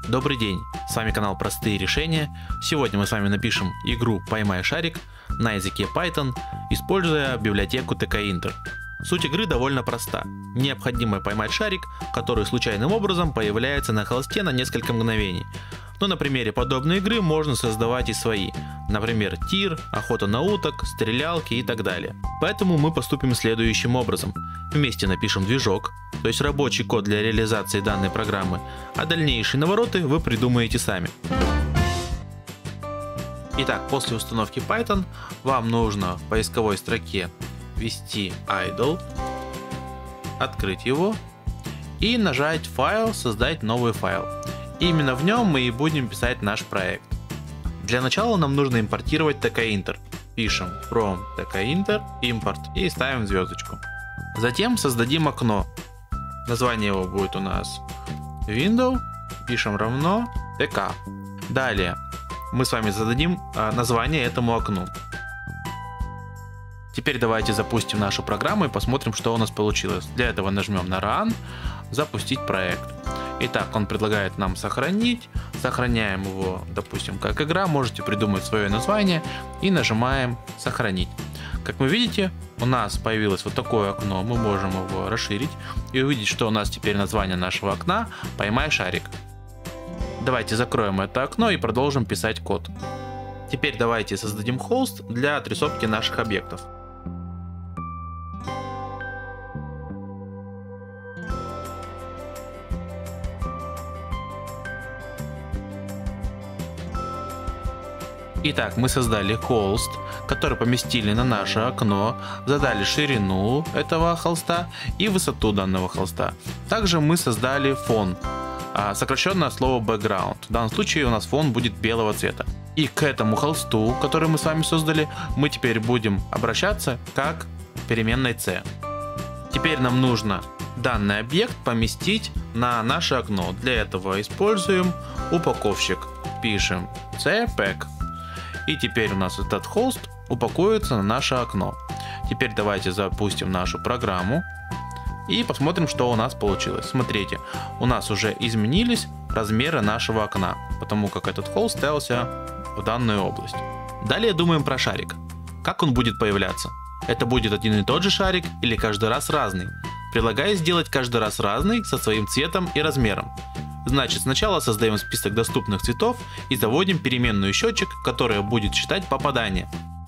Добрый день, с вами канал Простые решения. Сегодня мы с вами напишем игру «Поймай шарик» на языке Python, используя библиотеку tkinter. Суть игры довольно проста. Необходимо поймать шарик, который случайным образом появляется на холсте на несколько мгновений. Но на примере подобной игры можно создавать и свои. Например, тир, охота на уток, стрелялки и так далее. Поэтому мы поступим следующим образом. Вместе напишем движок, то есть рабочий код для реализации данной программы, а дальнейшие навороты вы придумаете сами. Итак, после установки Python вам нужно в поисковой строке ввести idle, открыть его и нажать «Файл», «Создать новый файл». Именно в нем мы и будем писать наш проект. Для начала нам нужно импортировать tkinter. Пишем from tkinter import и ставим звездочку. Затем создадим окно. Название его будет у нас window. Пишем равно tk. Далее мы с вами зададим название этому окну. Теперь давайте запустим нашу программу и посмотрим, что у нас получилось. Для этого нажмем на Run, запустить проект. Итак, он предлагает нам сохранить. Сохраняем его, допустим, как игра. Можете придумать свое название и нажимаем сохранить. Как вы видите, у нас появилось вот такое окно. Мы можем его расширить и увидеть, что у нас теперь название нашего окна «Поймай шарик». Давайте закроем это окно и продолжим писать код. Теперь давайте создадим холст для отрисовки наших объектов. Итак, мы создали холст, который поместили на наше окно, задали ширину этого холста и высоту данного холста. Также мы создали фон, сокращенно от слова background. В данном случае у нас фон будет белого цвета. И к этому холсту, который мы с вами создали, мы теперь будем обращаться как к переменной c. Теперь нам нужно данный объект поместить на наше окно. Для этого используем упаковщик. Пишем cpack. И теперь у нас этот холст упакуется на наше окно. Теперь давайте запустим нашу программу и посмотрим, что у нас получилось. Смотрите, у нас уже изменились размеры нашего окна, потому как этот холст ставился в данную область. Далее думаем про шарик. Как он будет появляться? Это будет один и тот же шарик или каждый раз разный? Предлагаю сделать каждый раз разный со своим цветом и размером. Значит, сначала создаем список доступных цветов и заводим переменную счетчик, которая будет считать попадания.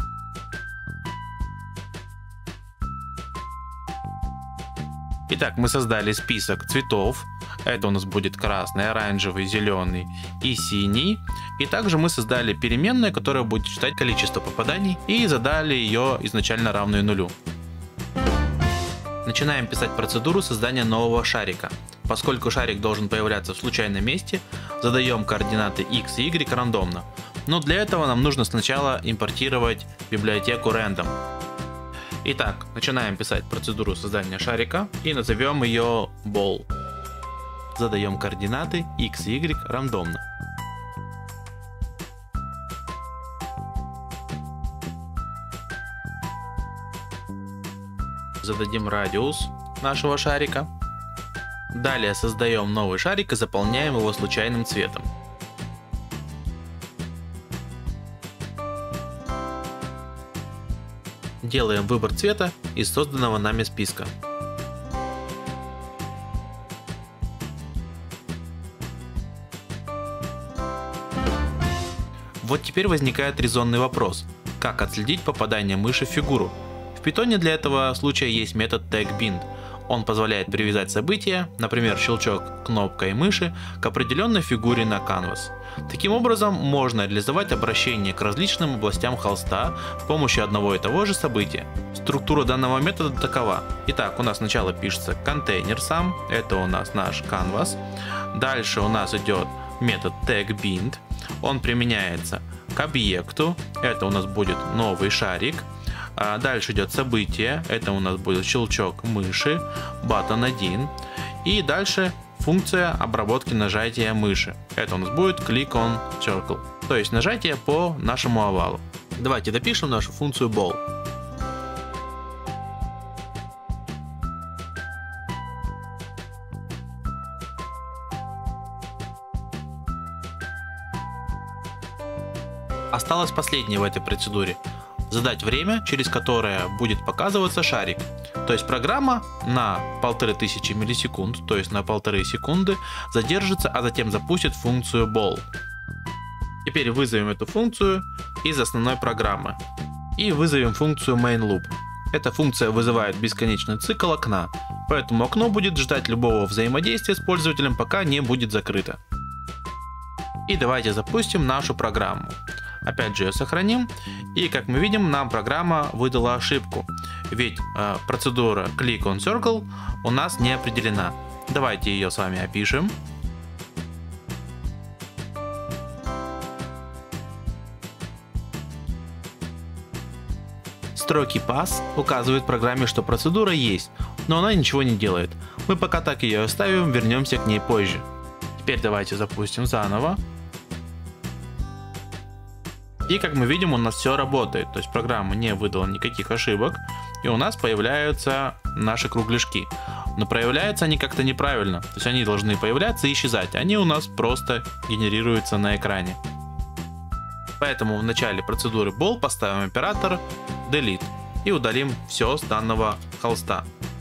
Итак, мы создали список цветов. Это у нас будет красный, оранжевый, зеленый и синий. И также мы создали переменную, которая будет считать количество попаданий и задали ее изначально равную нулю. Начинаем писать процедуру создания нового шарика. Поскольку шарик должен появляться в случайном месте, задаем координаты x и y рандомно. Но для этого нам нужно сначала импортировать библиотеку random. Итак, начинаем писать процедуру создания шарика и назовем ее ball. Задаем координаты x и y рандомно. Зададим радиус нашего шарика. Далее создаем новый шарик и заполняем его случайным цветом. Делаем выбор цвета из созданного нами списка. Вот теперь возникает резонный вопрос: как отследить попадание мыши в фигуру? В Python для этого случая есть метод tagBind. Он позволяет привязать события, например, щелчок кнопкой мыши, к определенной фигуре на canvas. Таким образом, можно реализовать обращение к различным областям холста с помощью одного и того же события. Структура данного метода такова. Итак, у нас сначала пишется контейнер сам, это у нас наш canvas. Дальше у нас идет метод tagBind, он применяется к объекту, это у нас будет новый шарик. Дальше идет событие, это у нас будет щелчок мыши, button 1. И дальше функция обработки нажатия мыши, это у нас будет click on circle, то есть нажатие по нашему овалу. Давайте допишем нашу функцию ball. Осталось последнее в этой процедуре. Задать время, через которое будет показываться шарик. То есть программа на 1500 миллисекунд, то есть на 1,5 секунды, задержится, а затем запустит функцию ball. Теперь вызовем эту функцию из основной программы. И вызовем функцию main_loop. Эта функция вызывает бесконечный цикл окна, поэтому окно будет ждать любого взаимодействия с пользователем, пока не будет закрыто. И давайте запустим нашу программу. Опять же ее сохраним, и как мы видим, нам программа выдала ошибку, ведь процедура click on circle у нас не определена. Давайте ее с вами опишем. Строки pass указывают программе, что процедура есть, но она ничего не делает. Мы пока так ее оставим, вернемся к ней позже. Теперь давайте запустим заново. И как мы видим, у нас все работает, то есть программа не выдала никаких ошибок, и у нас появляются наши кругляшки. Но проявляются они как-то неправильно, то есть они должны появляться и исчезать, они у нас просто генерируются на экране. Поэтому в начале процедуры ball поставим оператор delete и удалим все с данного холста.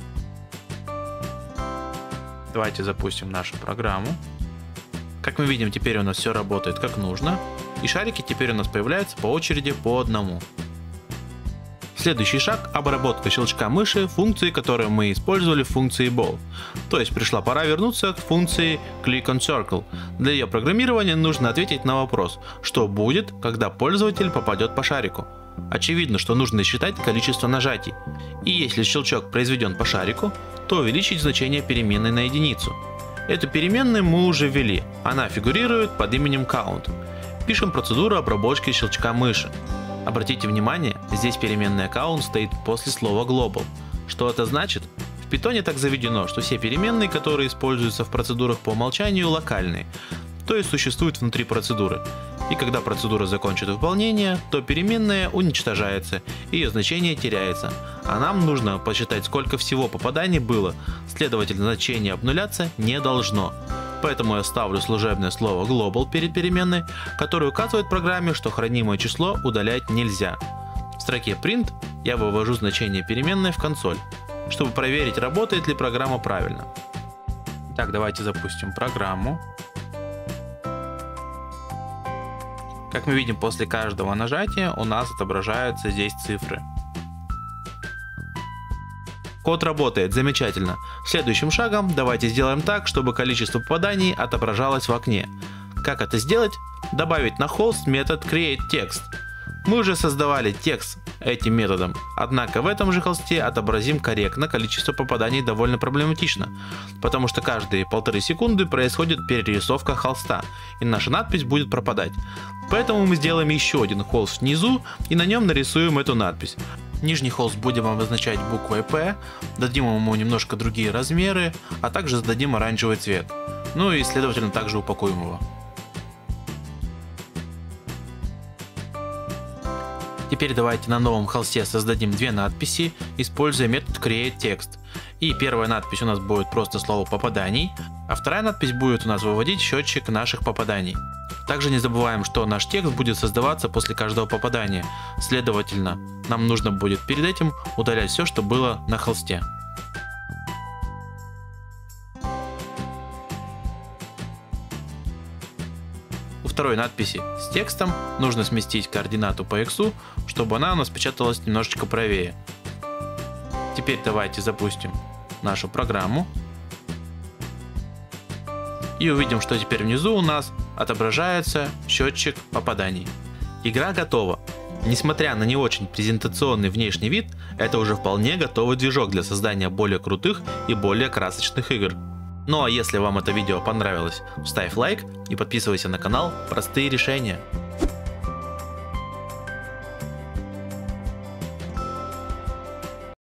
Давайте запустим нашу программу. Как мы видим, теперь у нас все работает как нужно. И шарики теперь у нас появляются по очереди по одному. Следующий шаг – обработка щелчка мыши функции, которую мы использовали в функции ball. То есть пришла пора вернуться к функции click on circle. Для ее программирования нужно ответить на вопрос, что будет, когда пользователь попадет по шарику. Очевидно, что нужно считать количество нажатий. И если щелчок произведен по шарику, то увеличить значение переменной на единицу. Эту переменную мы уже ввели, она фигурирует под именем count. Пишем процедуру обработки щелчка мыши. Обратите внимание, здесь переменная count стоит после слова global. Что это значит? В Python так заведено, что все переменные, которые используются в процедурах по умолчанию, локальные, то есть существуют внутри процедуры. И когда процедура закончит выполнение, то переменная уничтожается, ее значение теряется. А нам нужно посчитать, сколько всего попаданий было, следовательно, значение обнуляться не должно. Поэтому я ставлю служебное слово global перед переменной, которое указывает программе, что хранимое число удалять нельзя. В строке print я вывожу значение переменной в консоль, чтобы проверить, работает ли программа правильно. Так, давайте запустим программу. Как мы видим, после каждого нажатия у нас отображаются здесь цифры. Код работает замечательно. Следующим шагом давайте сделаем так, чтобы количество попаданий отображалось в окне. Как это сделать? Добавить на холст метод createText. Мы уже создавали текст этим методом, однако в этом же холсте отобразим корректно количество попаданий довольно проблематично, потому что каждые 1,5 секунды происходит перерисовка холста, и наша надпись будет пропадать. Поэтому мы сделаем еще один холст внизу и на нем нарисуем эту надпись. Нижний холст будем обозначать буквой P, дадим ему немножко другие размеры, а также зададим оранжевый цвет. Ну и следовательно также упакуем его. Теперь давайте на новом холсте создадим две надписи, используя метод createText. И первая надпись у нас будет просто слово попаданий, а вторая надпись будет у нас выводить счетчик наших попаданий. Также не забываем, что наш текст будет создаваться после каждого попадания, следовательно, нам нужно будет перед этим удалять все, что было на холсте. У второй надписи с текстом нужно сместить координату по x, чтобы она у нас печаталась немножечко правее. Теперь давайте запустим нашу программу. И увидим, что теперь внизу у нас отображается счетчик попаданий. Игра готова. Несмотря на не очень презентационный внешний вид, это уже вполне готовый движок для создания более крутых и более красочных игр. Ну а если вам это видео понравилось, ставь лайк и подписывайся на канал Простые решения.